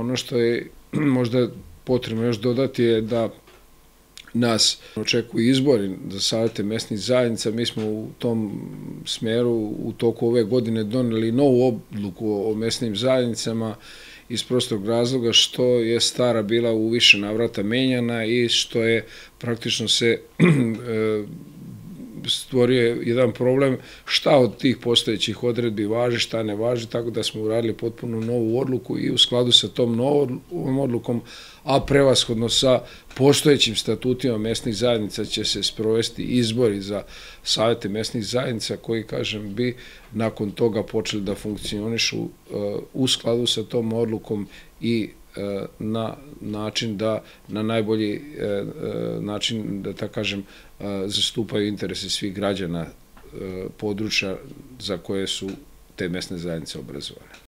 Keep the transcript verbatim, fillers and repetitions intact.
Ono što je možda potrebno još dodati je da nas očekuju izbori za savete mesnih zajednica. Mi smo u tom smeru u toku ove godine doneli novu odluku o mesnim zajednicama iz prostog razloga što je stara bila u više navrata menjana i što je praktično se stvorio jedan problem šta od tih postojećih odredbi važi, šta ne važi, tako da smo uradili potpuno novu odluku i u skladu sa tom novom odlukom, a prevashodno sa postojećim statutima mesnih zajednica će se sprovesti izbori za savete mesnih zajednica koji, kažem, bi nakon toga počeli da funkcionišu u skladu sa tom odlukom i na način da, na najbolji način, da tako kažem, zastupaju interese svih građana područja za koje su te mesne zajednice obrazovane.